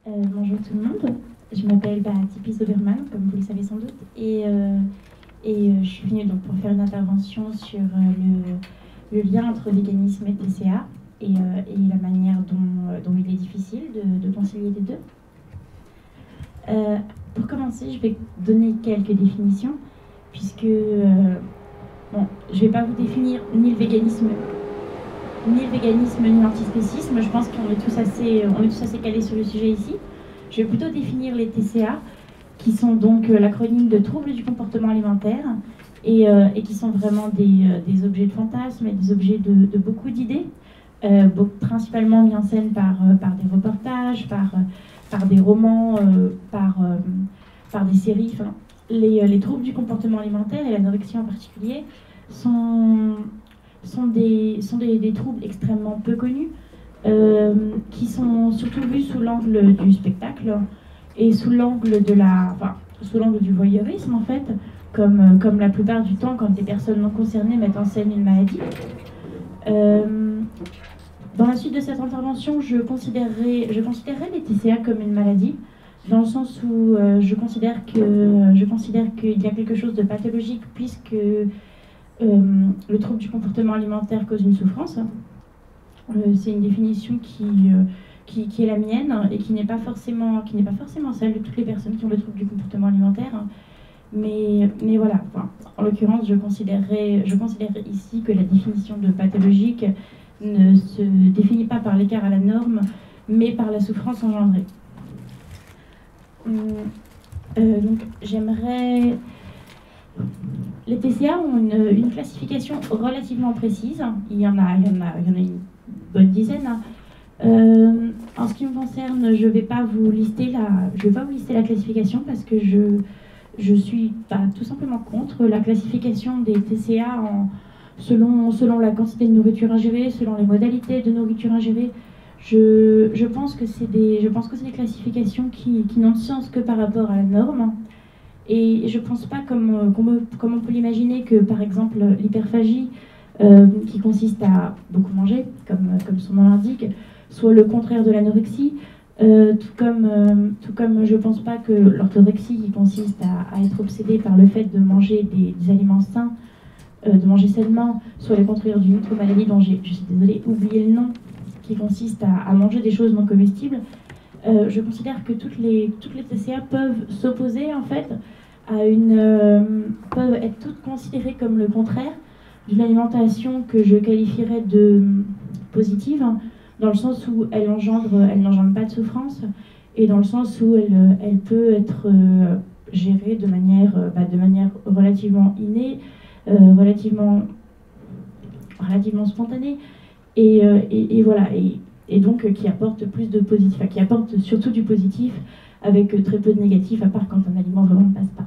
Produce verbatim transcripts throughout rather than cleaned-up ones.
Euh, bonjour tout le monde, je m'appelle bah, Tipi Soberman, comme vous le savez sans doute, et, euh, et euh, je suis venue donc, pour faire une intervention sur euh, le, le lien entre véganisme et T C A, et, euh, et la manière dont, dont il est difficile de, de concilier les deux. Euh, pour commencer, je vais donner quelques définitions, puisque euh, bon, je ne vais pas vous définir ni le véganisme ni le véganisme ni l'antispécisme. Je pense qu'on est tous assez, on est tous assez calés sur le sujet ici. Je vais plutôt définir les T C A, qui sont donc l'acronyme de troubles du comportement alimentaire, et, euh, et qui sont vraiment des, euh, des objets de fantasme et des objets de, de beaucoup d'idées, euh, principalement mis en scène par, euh, par des reportages, par, euh, par des romans, euh, par, euh, par des séries. Enfin, les, les troubles du comportement alimentaire, et l'anorexie en particulier, sont... sont, des, sont des, des troubles extrêmement peu connus, euh, qui sont surtout vus sous l'angle du spectacle et sous l'angle de la, enfin, sous l'angle du voyeurisme en fait, comme, comme la plupart du temps quand des personnes non concernées mettent en scène une maladie. Euh, dans la suite de cette intervention, je considérerais, je considérerais les T C A comme une maladie, dans le sens où euh, je considère que je considère qu'il y a quelque chose de pathologique puisque Euh, le trouble du comportement alimentaire cause une souffrance. Euh, c'est une définition qui, euh, qui, qui est la mienne et qui n'est pas forcément, qui n'est pas forcément celle de toutes les personnes qui ont le trouble du comportement alimentaire. Mais, mais voilà, enfin, en l'occurrence, je considérerais, je considérerais ici que la définition de pathologique ne se définit pas par l'écart à la norme, mais par la souffrance engendrée. Euh, donc, j'aimerais... Les T C A ont une, une classification relativement précise. Il y en a, il y en a, il y en a une bonne dizaine. Euh, en ce qui me concerne, je ne vais pas vous lister la, je vais pas vous lister la classification parce que je, je suis bah, tout simplement contre la classification des T C A en, selon, selon la quantité de nourriture ingérée, selon les modalités de nourriture ingérée. Je, je pense que c'est des, je pense que c'est des classifications qui, qui n'ont de sens que par rapport à la norme. Et je ne pense pas, comme, comme, comme on peut l'imaginer, que par exemple l'hyperphagie, euh, qui consiste à beaucoup manger, comme, comme son nom l'indique, soit le contraire de l'anorexie, euh, tout, comme, euh, tout comme je ne pense pas que l'orthorexie, qui consiste à, à être obsédé par le fait de manger des, des aliments sains, euh, de manger sainement, soit le contraire d'une autre maladie dont j'ai, je suis désolée, oublié le nom, qui consiste à, à manger des choses non comestibles. Euh, je considère que toutes les, toutes les T C A peuvent s'opposer en fait à une, euh, peuvent être toutes considérées comme le contraire d'une alimentation que je qualifierais de positive, hein, dans le sens où elle engendre, elle n'engendre pas de souffrance, et dans le sens où elle, elle peut être euh, gérée de manière, euh, bah, de manière relativement innée, euh, relativement, relativement spontanée, et, euh, et, et voilà, et, et donc euh, qui apporte plus de positif, enfin, qui apporte surtout du positif, avec euh, très peu de négatif, à part quand un aliment vraiment ne passe pas.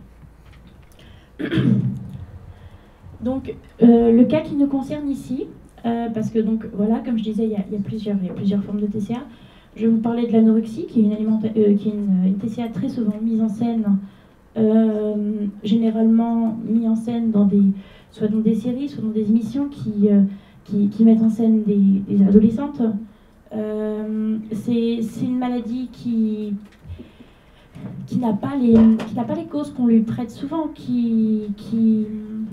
Donc, euh, le cas qui nous concerne ici, euh, parce que donc voilà, comme je disais, il y a, il y a, plusieurs, il y a plusieurs formes de T C A. Je vais vous parler de l'anorexie, qui est une, euh, qui est une, une T C A très souvent mise en scène, euh, généralement mise en scène dans des, soit dans des séries, soit dans des émissions qui, euh, qui, qui mettent en scène des, des adolescentes. Euh, c'est une maladie qui qui n'a pas les qui n'a pas les causes qu'on lui prête souvent, qui qui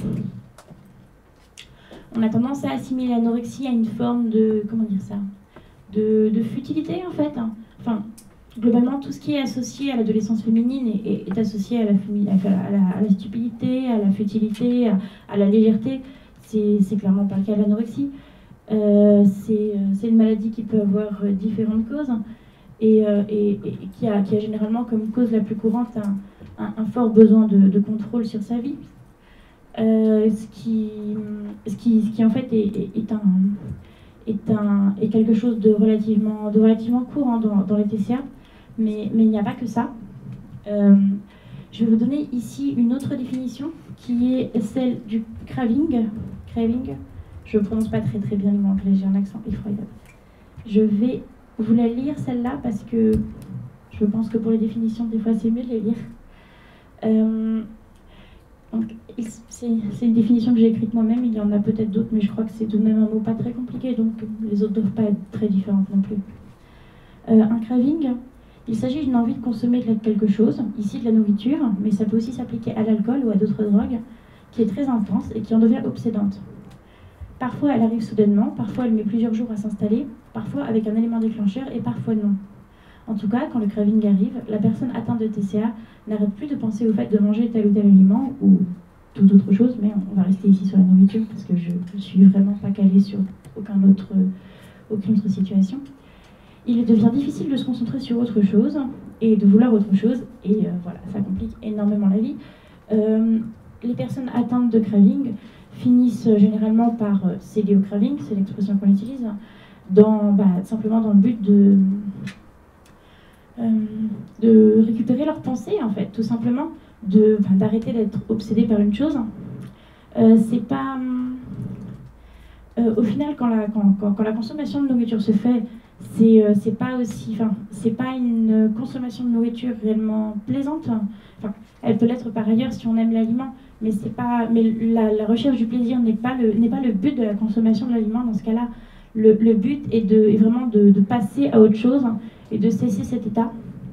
on a tendance à assimiler l'anorexie à une forme de comment dire ça de, de futilité en fait. Enfin, globalement, tout ce qui est associé à l'adolescence féminine est, est, est associé à la, à, la, à la stupidité, à la futilité, à, à la légèreté. C'est clairement pas le cas de l'anorexie. Euh, c'est une maladie qui peut avoir différentes causes. Et, euh, et, et qui, a, qui a généralement comme cause la plus courante un, un, un fort besoin de, de contrôle sur sa vie, euh, ce, qui, ce, qui, ce qui en fait est, est, est, un, est, un, est quelque chose de relativement, de relativement courant dans, dans les T C A, mais, mais il n'y a pas que ça. Euh, je vais vous donner ici une autre définition qui est celle du craving. Craving, je ne prononce pas très très bien le mot anglais, j'ai un accent effroyable. Je vais vous la lire celle-là parce que je pense que pour les définitions des fois c'est mieux de les lire. Euh, c'est une définition que j'ai écrite moi-même, il y en a peut-être d'autres, mais je crois que c'est tout de même un mot pas très compliqué, donc les autres ne doivent pas être très différentes non plus. Euh, un craving, Il s'agit d'une envie de consommer quelque chose, ici de la nourriture, mais ça peut aussi s'appliquer à l'alcool ou à d'autres drogues, qui est très intense et qui en devient obsédante. Parfois elle arrive soudainement, parfois elle met plusieurs jours à s'installer, parfois avec un élément déclencheur et parfois non. En tout cas, quand le craving arrive, la personne atteinte de T C A n'arrête plus de penser au fait de manger tel ou tel aliment ou toute autre chose, mais on va rester ici sur la nourriture parce que je ne suis vraiment pas calée sur aucun autre, aucune autre situation. Il devient difficile de se concentrer sur autre chose et de vouloir autre chose, et euh, voilà, ça complique énormément la vie. Euh, les personnes atteintes de craving finissent généralement par euh, céder au craving, c'est l'expression qu'on utilise, dans, bah, simplement dans le but de, euh, de récupérer leurs pensées, en fait, tout simplement, de, bah, d'arrêter d'être obsédé par une chose. Euh, c'est pas... Euh, au final, quand la, quand, quand, quand la consommation de nourriture se fait, c'est euh, c'est pas aussi, enfin, c'est pas une consommation de nourriture réellement plaisante. Enfin, elle peut l'être par ailleurs si on aime l'aliment, mais c'est pas, mais la, la recherche du plaisir n'est pas le n'est pas le but de la consommation de l'aliment. Dans ce cas-là, le, le but est de est vraiment de, de passer à autre chose et de cesser cet état.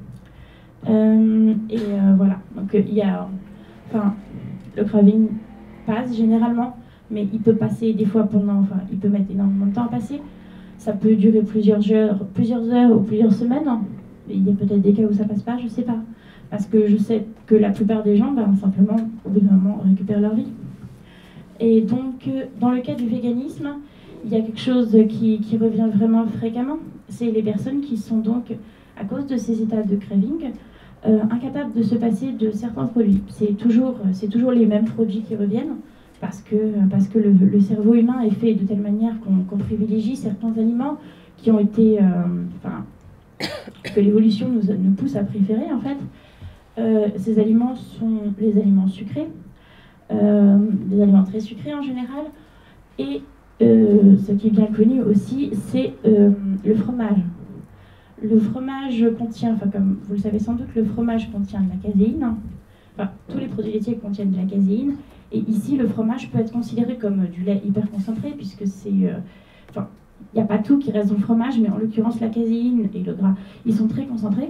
Euh, et euh, voilà. Donc il y a, enfin, le craving passe généralement, mais il peut passer des fois pendant, enfin, il peut mettre énormément de temps à passer. Ça peut durer plusieurs heures, plusieurs heures ou plusieurs semaines. Il y a peut-être des cas où ça passe pas, je sais pas. Parce que je sais que la plupart des gens, ben, simplement, au bout d'un moment, récupèrent leur vie. Et donc, dans le cas du véganisme, il y a quelque chose qui, qui revient vraiment fréquemment. C'est les personnes qui sont donc, à cause de ces états de craving, euh, incapables de se passer de certains produits. C'est toujours, c'est toujours les mêmes produits qui reviennent. Parce que, parce que le, le cerveau humain est fait de telle manière qu'on qu'on privilégie certains aliments qui ont été, euh, enfin, que l'évolution nous, nous pousse à préférer en fait. Euh, ces aliments sont les aliments sucrés, euh, des aliments très sucrés en général, et euh, ce qui est bien connu aussi, c'est euh, le fromage. Le fromage contient, enfin comme vous le savez sans doute, le fromage contient de la caséine. Enfin, tous les produits laitiers contiennent de la caséine. Et ici, le fromage peut être considéré comme du lait hyper concentré, puisque c'est... Euh, enfin, il n'y a pas tout qui reste dans le fromage, mais en l'occurrence, la caséine et le gras, ils sont très concentrés.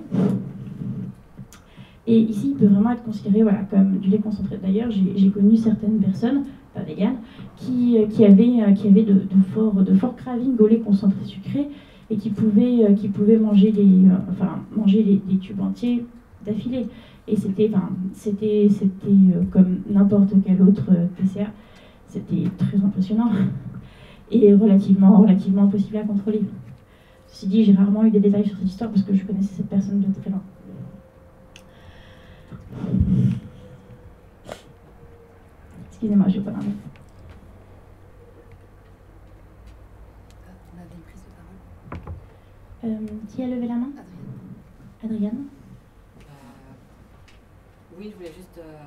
Et ici, il peut vraiment être considéré voilà, comme du lait concentré. D'ailleurs, j'ai connu certaines personnes, pas véganes, qui, qui avaient, qui avaient de, de forts de fort craving au lait concentré sucré, et qui pouvaient, qui pouvaient manger, les, enfin, manger les, les tubes entiers d'affilée. Et c'était, enfin, c'était, c'était euh, comme n'importe quel autre euh, T C A. C'était très impressionnant et relativement, relativement impossible à contrôler. Ceci dit, j'ai rarement eu des détails sur cette histoire parce que je connaissais cette personne de très loin. Excusez-moi, je vais pas l'enlever. On a des prises de parole. Euh, qui a levé la main? Adrienne. Adrienne. Oui, je voulais juste, euh,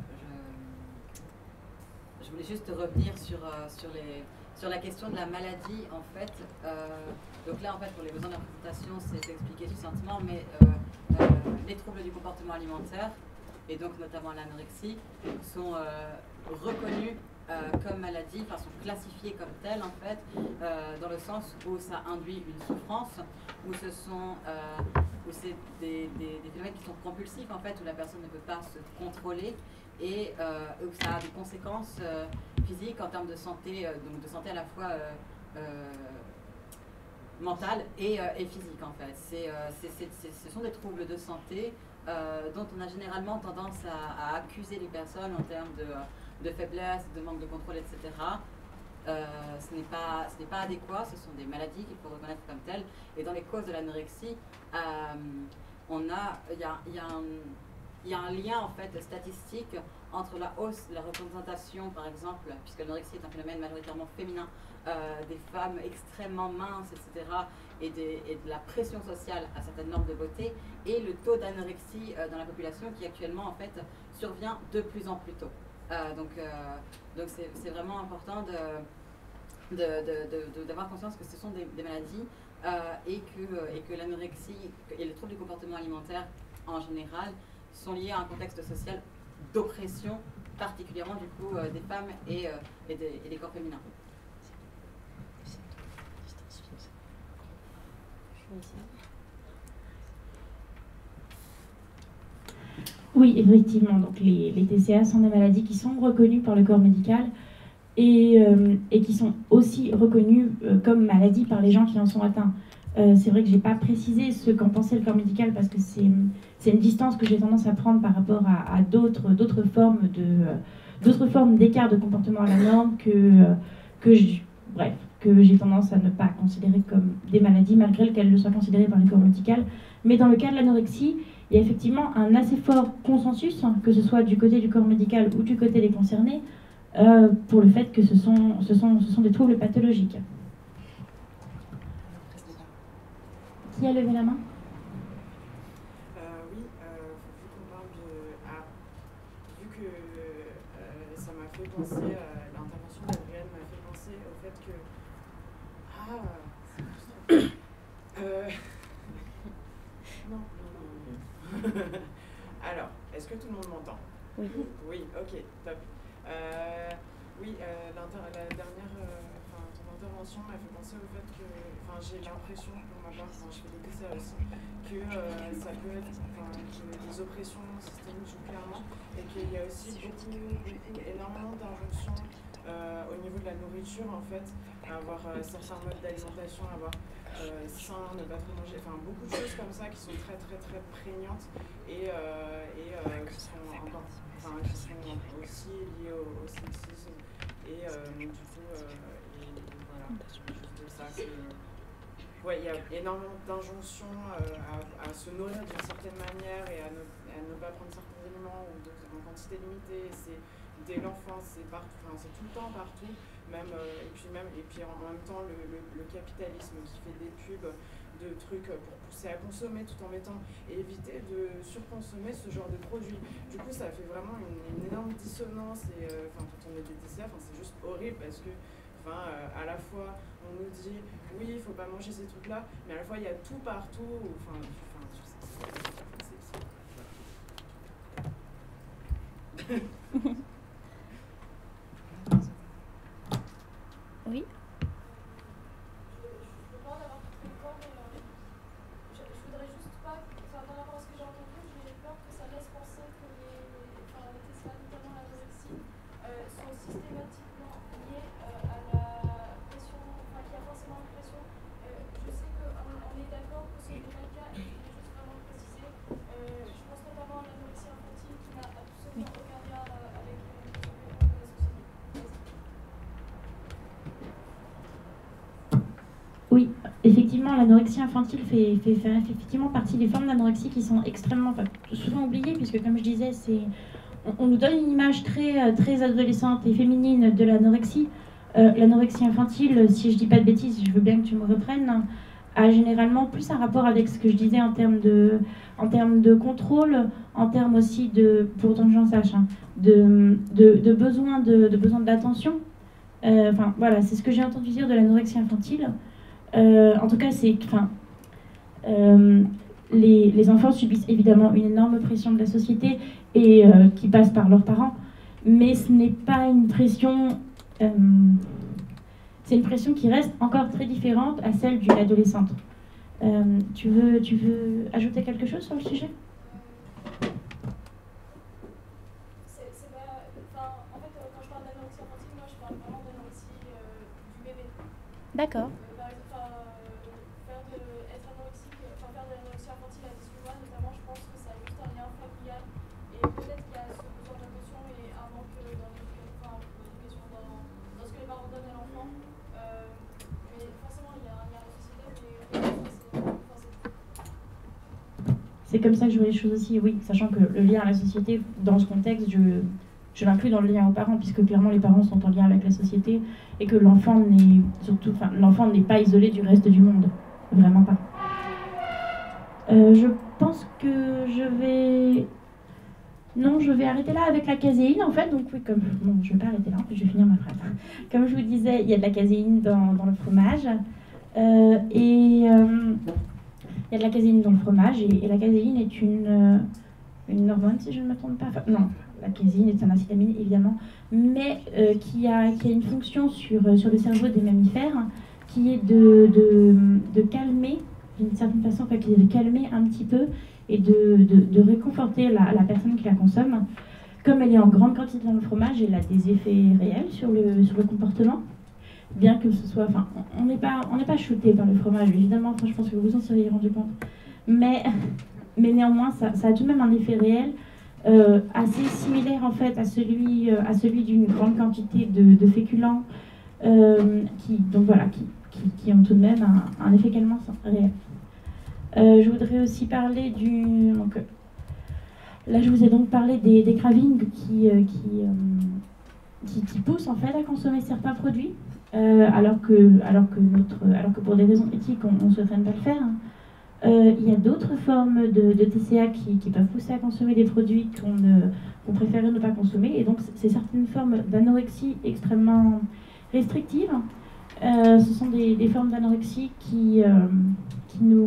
je, je voulais juste revenir sur, euh, sur, les, sur la question de la maladie, en fait. Euh, donc là, en fait, pour les besoins de la présentation, c'est expliqué succinctement, mais euh, euh, les troubles du comportement alimentaire, et donc notamment l'anorexie, sont euh, reconnus euh, comme maladie, enfin sont classifiés comme tels, en fait, euh, dans le sens où ça induit une souffrance, où ce sont... Euh, où c'est des, des, des phénomènes qui sont compulsifs en fait, où la personne ne peut pas se contrôler et euh, où ça a des conséquences euh, physiques en termes de santé, euh, donc de santé à la fois euh, euh, mentale et, euh, et physique en fait. C'est, euh, c'est, c'est, c'est, ce sont des troubles de santé euh, dont on a généralement tendance à, à accuser les personnes en termes de, de faiblesse, de manque de contrôle, et cetera. Euh, ce n'est pas, ce n'est pas adéquat, ce sont des maladies qu'il faut reconnaître comme telles. Et dans les causes de l'anorexie, euh, on a, il y a, y a un, il y a un lien en fait statistique entre la hausse, la représentation par exemple, puisque l'anorexie est un phénomène majoritairement féminin, euh, des femmes extrêmement minces, et cetera, et, des, et de la pression sociale à certaines normes de beauté, et le taux d'anorexie euh, dans la population qui actuellement en fait survient de plus en plus tôt. Euh, donc, euh, donc c'est, c'est vraiment important de, de, de, de, d'avoir conscience que ce sont des, des maladies euh, et que, et que l'anorexie et les troubles du comportement alimentaire en général sont liés à un contexte social d'oppression, particulièrement du coup euh, des femmes et, euh, et, des, et des corps féminins. Oui, effectivement. Donc les, les T C A sont des maladies qui sont reconnues par le corps médical et, euh, et qui sont aussi reconnues euh, comme maladies par les gens qui en sont atteints. Euh, c'est vrai que je n'ai pas précisé ce qu'en pensait le corps médical parce que c'est une distance que j'ai tendance à prendre par rapport à, à d'autres formes de euh, d'autres formes d'écart de comportement à la norme que, euh, que je, bref, que j'ai tendance à ne pas considérer comme des maladies malgré qu'elles le soient considérées par le corps médical. Mais dans le cas de l'anorexie, il y a effectivement un assez fort consensus, que ce soit du côté du corps médical ou du côté des concernés, euh, pour le fait que ce sont, ce, sont, ce sont des troubles pathologiques. Qui a levé la main? euh, Oui, euh, vu qu'on parle de... Ah, vu que euh, ça m'a fait penser, euh, l'intervention d'Adrienne m'a fait penser au fait que... Ah, c'est frustrant. euh... Non, non, non. Alors, est-ce que tout le monde m'entend? Oui. Oui, ok, top. Euh, oui, euh, la dernière, euh, enfin, ton intervention m'a fait penser au fait que, enfin, j'ai l'impression, pour ma part, enfin, je fais des T C A aussi, que euh, ça peut être, enfin, que les oppressions systémiques jouent clairement, et qu'il y a aussi beaucoup, beaucoup énormément d'injonctions euh, au niveau de la nourriture, en fait, à avoir euh, certains modes d'alimentation, à avoir euh, sain, ne pas trop manger, enfin, beaucoup de choses comme ça qui sont très, très, très prégnantes et, euh, et euh, qui sont encore, enfin, qui sont aussi liées au, au sexisme. Et euh, du coup, euh, et, voilà, juste ça, que... Ouais, il y a énormément d'injonctions euh, à, à se nourrir d'une certaine manière et à ne, à ne pas prendre certains aliments ou de, en quantité limitée. C'est dès l'enfance, c'est partout, enfin, c'est tout le temps partout. Même, euh, et puis même, et puis en même temps le, le, le capitalisme qui fait des pubs de trucs pour pousser à consommer tout en mettant et éviter de surconsommer ce genre de produits. Du coup, ça fait vraiment une, une énorme dissonance et euh, enfin, quand on est des T C A, c'est juste horrible parce que enfin, euh, à la fois on nous dit oui, il faut pas manger ces trucs-là, mais à la fois il y a tout partout. Enfin, enfin c'est Oui. Oui, effectivement, l'anorexie infantile fait, fait, fait effectivement partie des formes d'anorexie qui sont extrêmement, enfin, souvent oubliées, puisque comme je disais, c'est, on, on nous donne une image très, très adolescente et féminine de l'anorexie. Euh, l'anorexie infantile, si je dis pas de bêtises, je veux bien que tu me reprennes, a généralement plus un rapport avec ce que je disais en termes de, en termes de contrôle, en termes aussi de, pour autant que j'en sache, hein, de, de, de besoin de, de besoin d'attention. Euh, enfin, voilà, c'est ce que j'ai entendu dire de l'anorexie infantile. Euh, en tout cas, c'est, enfin, euh, les, les enfants subissent évidemment une énorme pression de la société et euh, qui passe par leurs parents, mais ce n'est pas une pression, euh, c'est une pression qui reste encore très différente à celle d'une adolescente. Euh, tu veux, tu veux ajouter quelque chose sur le sujet ? D'accord. Par exemple, euh, faire de, être anorexique, enfin faire de l'anorexie infantile à dix-huit mois, notamment, je pense que ça a juste un lien familial. Et peut-être qu'il y a ce besoin d'attention et un manque dans l'éducation, enfin, dans, dans ce que les parents donnent à l'enfant. Euh, mais forcément, il y a un lien à la société, mais c'est comme ça que je vois les choses aussi, oui, sachant que le lien à la société, dans ce contexte, je... Je l'inclus dans le lien aux parents, puisque clairement les parents sont en lien avec la société et que l'enfant n'est surtout, enfin, l'enfant n'est pas isolé du reste du monde, vraiment pas. Euh, je pense que je vais, non, je vais arrêter là avec la caséine en fait. Donc oui, comme bon, je vais pas arrêter là, en fait, je vais finir ma phrase. Comme je vous disais, il y a de la caséine dans, dans le fromage euh, et euh, il y a de la caséine dans le fromage et, et la caséine est une euh, une hormone, si je ne me trompe pas. Enfin, non. La caséine est un acide amine, évidemment, mais euh, qui, a, qui a une fonction sur, sur le cerveau des mammifères, qui est de, de, de calmer d'une certaine façon, enfin, qui est de calmer un petit peu et de, de, de réconforter la, la personne qui la consomme. Comme elle est en grande quantité dans le fromage, elle a des effets réels sur le, sur le comportement. Bien que ce soit... Enfin, on n'est pas, on n'est pas shooté par le fromage, évidemment, enfin, je pense que vous en seriez rendu compte. Mais, mais néanmoins, ça, ça a tout de même un effet réel euh, assez similaire, en fait, à celui, euh, à celui d'une grande quantité de, de féculents euh, qui, donc, voilà, qui, qui, qui ont tout de même un, un effet calmant réel. Euh, je voudrais aussi parler du... Donc, là, je vous ai donc parlé des, des cravings qui, euh, qui, euh, qui, qui poussent, en fait, à consommer certains produits. Euh, alors, que, alors, que notre, alors que pour des raisons éthiques, on ne souhaiterait pas le faire. Euh, il y a d'autres formes de, de T C A qui, qui peuvent pousser à consommer des produits qu'on qu'on préférait ne pas consommer. Et donc, c'est certaines formes d'anorexie extrêmement restrictives. Euh, ce sont des, des formes d'anorexie qui, euh, qui, nous,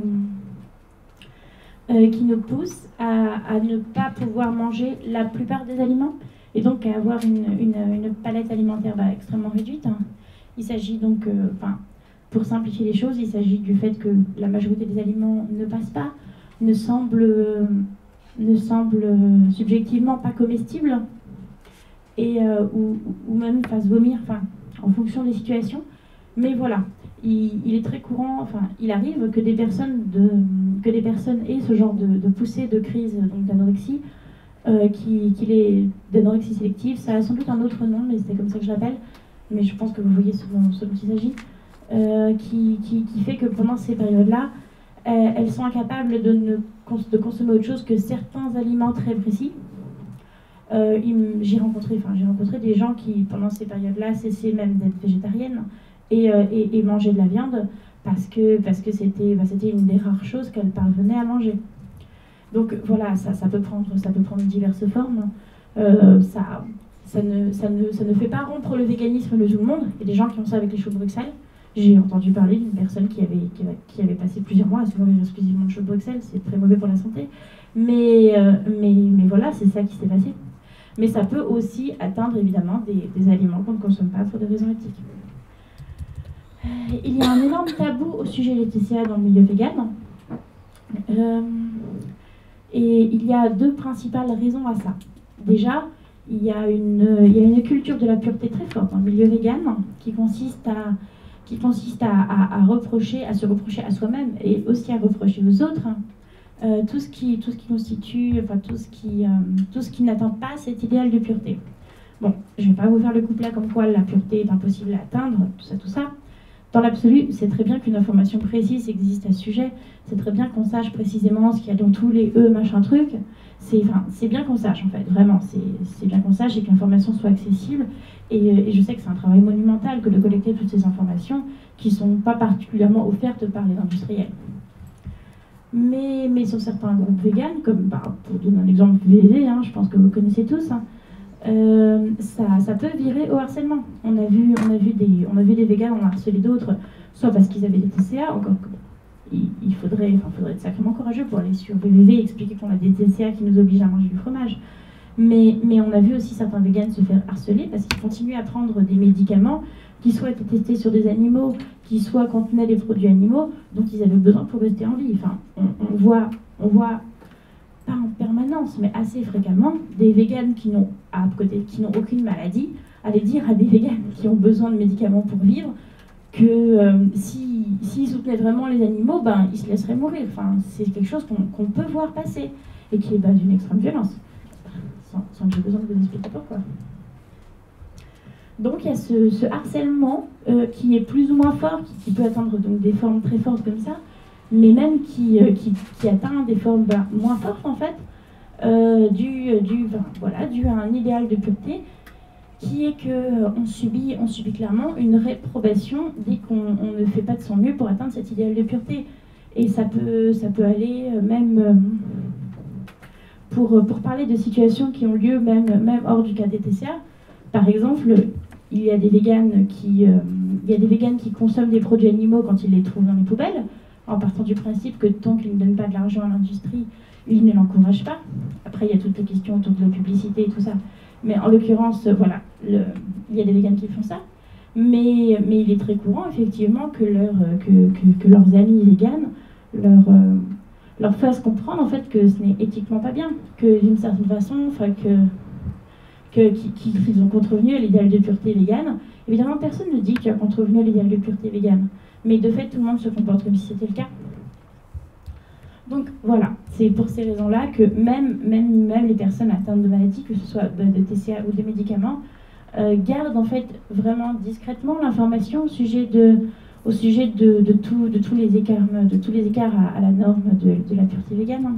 euh, qui nous poussent à, à ne pas pouvoir manger la plupart des aliments et donc à avoir une, une, une palette alimentaire bah, extrêmement réduite. Il s'agit donc, euh, enfin, pour simplifier les choses, il s'agit du fait que la majorité des aliments ne passent pas, ne semblent, euh, ne semblent euh, subjectivement pas comestibles, et, euh, ou, ou même fassent vomir, enfin, en fonction des situations. Mais voilà, il, il est très courant, enfin, il arrive que des personnes, de, que des personnes aient ce genre de, de poussée de crise d'anorexie, euh, qui, qui les d'anorexie sélective. Ça a sans doute un autre nom, mais c'est comme ça que je l'appelle. Mais je pense que vous voyez ce dont, ce dont il s'agit, euh, qui, qui, qui fait que pendant ces périodes-là, euh, elles sont incapables de, ne cons de consommer autre chose que certains aliments très précis. Euh, j'ai rencontré, enfin, j'ai rencontré des gens qui, pendant ces périodes-là, cessaient même d'être végétariennes et, euh, et, et mangeaient de la viande parce que parce que c'était bah, c'était une des rares choses qu'elles parvenaient à manger. Donc voilà, ça, ça, peut, prendre, ça peut prendre diverses formes. Euh, ça... Ça ne, ça, ne, ça ne fait pas rompre le véganisme de tout le monde. Il y a des gens qui ont ça avec les choux de Bruxelles. J'ai entendu parler d'une personne qui avait, qui, avait, qui avait passé plusieurs mois à se nourrir exclusivement de choux de Bruxelles. C'est très mauvais pour la santé. Mais, euh, mais, mais voilà, c'est ça qui s'est passé. Mais ça peut aussi atteindre évidemment des, des aliments qu'on ne consomme pas pour des raisons éthiques. Il y a un énorme tabou au sujet des T C A dans le milieu vegan. Euh, et il y a deux principales raisons à ça. Déjà, Il y, a une, il y a une culture de la pureté très forte dans le milieu vegan qui consiste à, qui consiste à, à, à, reprocher, à se reprocher à soi-même et aussi à reprocher aux autres euh, tout ce qui, tout ce qui constitue, enfin tout ce qui, euh, tout ce qui n'atteint pas cet idéal de pureté. Bon, je ne vais pas vous faire le couplet comme quoi la pureté est impossible à atteindre, tout ça, tout ça. Dans l'absolu, c'est très bien qu'une information précise existe à ce sujet. C'est très bien qu'on sache précisément ce qu'il y a dans tous les E, machin truc. C'est enfin, bien qu'on sache, en fait, vraiment. C'est bien qu'on sache et que l'information soit accessible. Et, et je sais que c'est un travail monumental que de collecter toutes ces informations qui ne sont pas particulièrement offertes par les industriels. Mais, mais sur certains groupes véganes, comme bah, pour donner un exemple V V, hein, je pense que vous connaissez tous, hein, euh, ça, ça peut virer au harcèlement. On a vu, on a vu des, on a vu des véganes en harceler d'autres, soit parce qu'ils avaient des T C A, encore que il, il faudrait, enfin, faudrait être sacrément courageux pour aller sur V V V et expliquer qu'on a des T C A qui nous obligent à manger du fromage. Mais, mais on a vu aussi certains véganes se faire harceler parce qu'ils continuaient à prendre des médicaments qui soit étaient testés sur des animaux, qui soit contenaient des produits animaux dont ils avaient besoin pour rester en vie. Enfin, on, on voit, on voit pas en permanence, mais assez fréquemment, des véganes qui n'ont à côté, qui n'ont aucune maladie, aller dire à des véganes qui ont besoin de médicaments pour vivre que euh, s'ils si, si soutenaient vraiment les animaux, ben, ils se laisseraient mourir. Enfin, c'est quelque chose qu'on qu'on peut voir passer et qui est ben, d'une extrême violence, sans, sans que j'ai besoin de vous expliquer pourquoi. Donc il y a ce, ce harcèlement euh, qui est plus ou moins fort, qui, qui peut atteindre donc, des formes très fortes comme ça, mais même qui, euh, qui, qui atteint des formes ben, moins fortes en fait, euh, dû, dû, ben, voilà, dû à un idéal de pureté, qui est qu'on euh, subit, on subit clairement une réprobation dès qu'on ne fait pas de son mieux pour atteindre cet idéal de pureté. Et ça peut, ça peut aller euh, même, euh, pour, pour parler de situations qui ont lieu même, même hors du cas des T C A. Par exemple, il y a des véganes qui, euh, il y a des véganes qui consomment des produits animaux quand ils les trouvent dans les poubelles, en partant du principe que tant qu'ils ne donnent pas de l'argent à l'industrie, ils ne l'encouragent pas. Après, il y a toutes les questions autour de la publicité et tout ça. Mais en l'occurrence, voilà, le, il y a des véganes qui font ça. Mais, mais il est très courant, effectivement, que, leur, que, que, que leurs amis véganes leur, euh, leur fasse comprendre en fait que ce n'est éthiquement pas bien, que d'une certaine façon, enfin que qu'ils ont contrevenu à l'idéal de pureté végane. Évidemment, personne ne dit qu'il a contrevenu à l'idéal de pureté végane, mais de fait, tout le monde se comporte comme si c'était le cas. Donc voilà, c'est pour ces raisons-là que même, même, même les personnes atteintes de maladies, que ce soit de T C A ou de médicaments, euh, gardent en fait vraiment discrètement l'information au sujet de, au sujet de, de, tout, de tous les écarts, de tous les écarts à, à la norme de, de la pureté végane.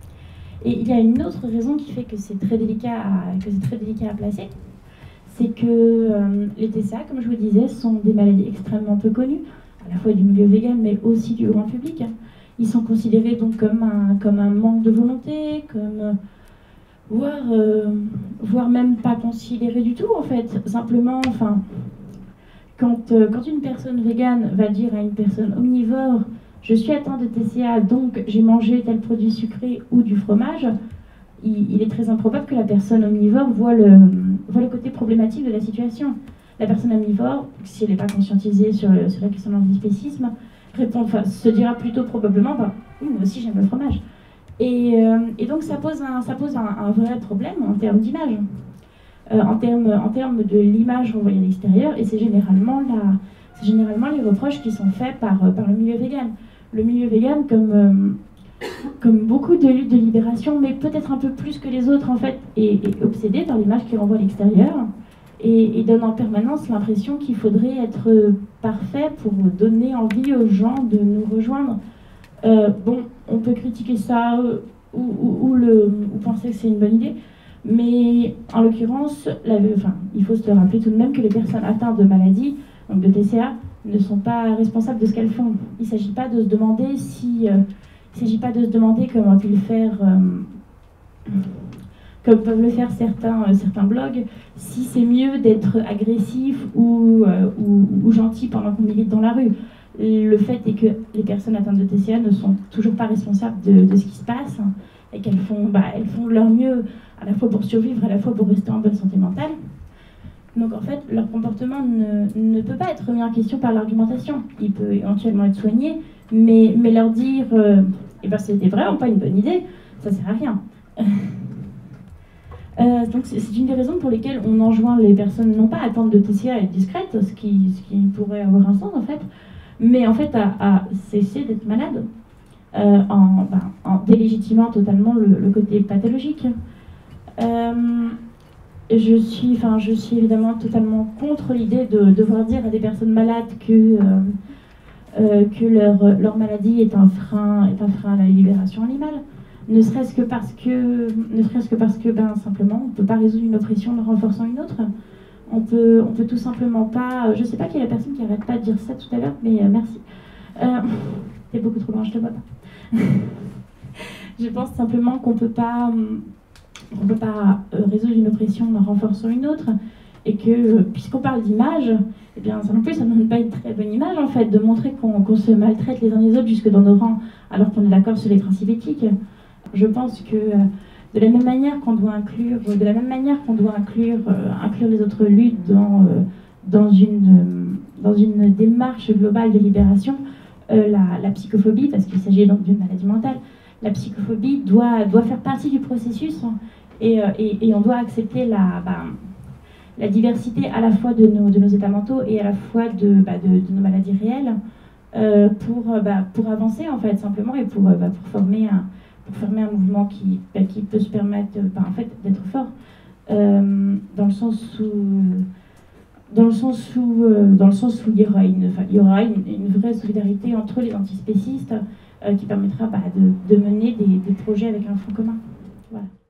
Et il y a une autre raison qui fait que c'est très délicat à, que c'est très délicat à placer, c'est que euh, les T C A, comme je vous disais, sont des maladies extrêmement peu connues, à la fois du milieu vegan, mais aussi du grand public. Ils sont considérés donc comme un, comme un manque de volonté, comme, euh, voire, euh, voire même pas considérés du tout, en fait. Simplement, enfin, quand, euh, quand une personne végane va dire à une personne omnivore « je suis atteint de T C A, donc j'ai mangé tel produit sucré ou du fromage », il, il est très improbable que la personne omnivore voit le, voit le côté problématique de la situation. La personne omnivore, si elle n'est pas conscientisée sur, sur la question de l'antispécisme, répond, enfin, se dira plutôt probablement bah, oui, moi aussi j'aime le fromage. Et, euh, et donc ça pose un, ça pose un, un vrai problème en termes d'image, euh, en termes en termes de l'image renvoyée à l'extérieur, et c'est généralement, la, c'est généralement les reproches qui sont faits par, par le milieu vegan. Le milieu vegan, comme, euh, comme beaucoup de luttes de libération, mais peut-être un peu plus que les autres en fait, est, est obsédé par l'image qu'il renvoie à l'extérieur. Et, et donne en permanence l'impression qu'il faudrait être parfait pour donner envie aux gens de nous rejoindre. Euh, bon, on peut critiquer ça euh, ou, ou, ou, le, ou penser que c'est une bonne idée, mais en l'occurrence, la, enfin, il faut se rappeler tout de même que les personnes atteintes de maladies, donc de T C A, ne sont pas responsables de ce qu'elles font. Il ne s'agit pas de se demander si, euh, il s'agit pas de se demander comment ils faire. Euh, comme peuvent le faire certains, euh, certains blogs, si c'est mieux d'être agressif ou, euh, ou, ou gentil pendant qu'on milite dans la rue. Le fait est que les personnes atteintes de T C A ne sont toujours pas responsables de, de ce qui se passe, hein, et qu'elles font, bah, elles font de leur mieux à la fois pour survivre, à la fois pour rester en bonne santé mentale. Donc en fait, leur comportement ne, ne peut pas être remis en question par l'argumentation. Il peut éventuellement être soigné, mais, mais leur dire euh, eh ben, c'était vraiment pas une bonne idée, ça sert à rien. Euh, donc c'est une des raisons pour lesquelles on enjoint les personnes non pas à attendre de T C A à être discrètes, ce qui, ce qui pourrait avoir un sens en fait, mais en fait à, à cesser d'être malade, euh, en, ben, en délégitimant totalement le, le côté pathologique. Euh, je, suis, enfin, je suis évidemment totalement contre l'idée de devoir dire à des personnes malades que, euh, euh, que leur, leur maladie est un frein, est un frein à la libération animale. Ne serait-ce que parce que, ne serait-ce que parce que, ben simplement, on ne peut pas résoudre une oppression en renforçant une autre. On peut, on peut tout simplement pas. Je sais pas qui est la personne qui arrête pas de dire ça tout à l'heure, mais euh, merci. Euh, T'es beaucoup trop loin, je te vois pas. Je pense simplement qu'on peut pas, on peut pas euh, résoudre une oppression en renforçant une autre, et que euh, puisqu'on parle d'image, eh bien ça non plus, ça ne donne pas une très bonne image en fait, de montrer qu'on qu'on se maltraite les uns les autres jusque dans nos rangs, alors qu'on est d'accord sur les principes éthiques. Je pense que euh, de la même manière qu'on doit inclure, de la même manière qu'on doit inclure, euh, inclure les autres luttes dans, euh, dans, une, euh, dans une démarche globale de libération, euh, la, la psychophobie, parce qu'il s'agit donc d'une maladie mentale, la psychophobie doit, doit faire partie du processus, hein, et, euh, et, et on doit accepter la, bah, la diversité à la fois de nos, de nos états mentaux et à la fois de, bah, de, de nos maladies réelles, euh, pour, bah, pour avancer en fait simplement, et pour, bah, pour former un pour former un mouvement qui, bah, qui peut se permettre bah, en fait, d'être fort, euh, dans le sens où, dans le sens où, euh, dans le sens où il y aura une, enfin, il y aura une, une vraie solidarité entre les antispécistes, euh, qui permettra bah, de, de mener des, des projets avec un front commun. Voilà.